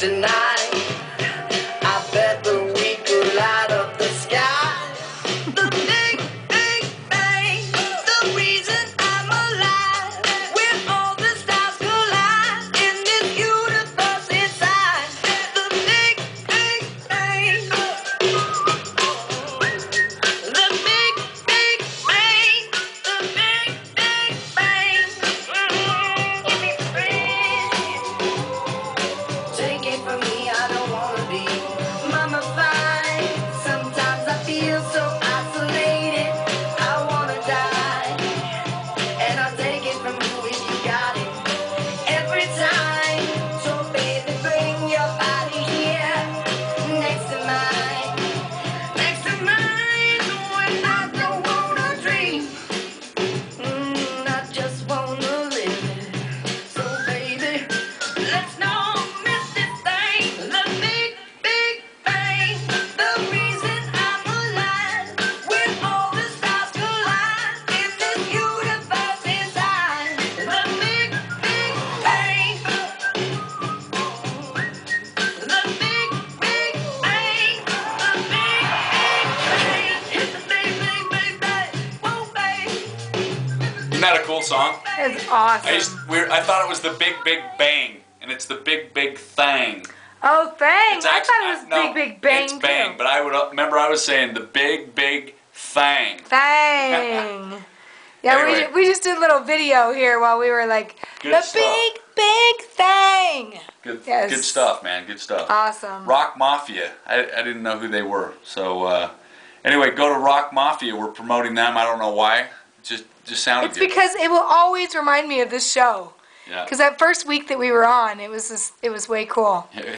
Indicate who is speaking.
Speaker 1: tonight. I bet that we could light up the sky. The big, big bang, the reason I'm alive. When all the stars collide in this universe inside. The big, big bang. The big, big bang. The big, big bang. Give me free. Take it from me, I don't wanna be mummified. Sometimes I feel so isolated, I wanna die. And I'll take it from you if you got it every time. So baby, bring your body here next to mine. Next to mine, when I don't wanna dream. I just wanna live. So baby, let's not miss this thing. The big, big bang. The reason I'm alive. When all the stars collide in this universe inside. The big, big bang. The big, big bang. The big, big bang. Hit the big, big, big bang. Whoa, bang.
Speaker 2: Isn't that a cool song?
Speaker 3: It's awesome.
Speaker 2: I thought it was the Big Big Bang, and it's the Big Big Thang.
Speaker 3: Oh, bang!
Speaker 2: It's
Speaker 3: I
Speaker 2: actually-
Speaker 3: thought it was
Speaker 2: no,
Speaker 3: Big Big Bang
Speaker 2: It's Bang,
Speaker 3: too.
Speaker 2: but I would remember I was saying the Big Big Thang.
Speaker 3: Bang! Yeah,
Speaker 2: Anyway.
Speaker 3: we just did a little video here while we were like,
Speaker 2: Good
Speaker 3: the
Speaker 2: stuff.
Speaker 3: big, big thing!
Speaker 2: Good,
Speaker 3: Yes.
Speaker 2: good stuff, man. Good stuff.
Speaker 3: Awesome.
Speaker 2: Rock Mafia. I didn't know who they were. So anyway, go to Rock Mafia. We're promoting them. I don't know why. It just sounded
Speaker 3: It's
Speaker 2: good.
Speaker 3: because it will always remind me of this show.
Speaker 2: Yeah.
Speaker 3: Because that first week that we were on, it was way cool.